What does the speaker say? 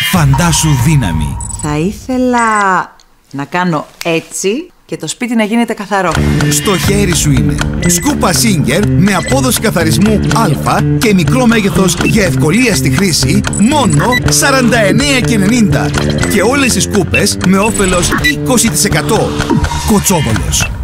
Φαντάσου δύναμη. Θα ήθελα να κάνω έτσι και το σπίτι να γίνεται καθαρό. Στο χέρι σου είναι σκούπα Singer με απόδοση καθαρισμού Α και μικρό μέγεθος για ευκολία στη χρήση, μόνο 49,90. Και όλες οι σκούπες με όφελος 20%. Κοτσόβολος.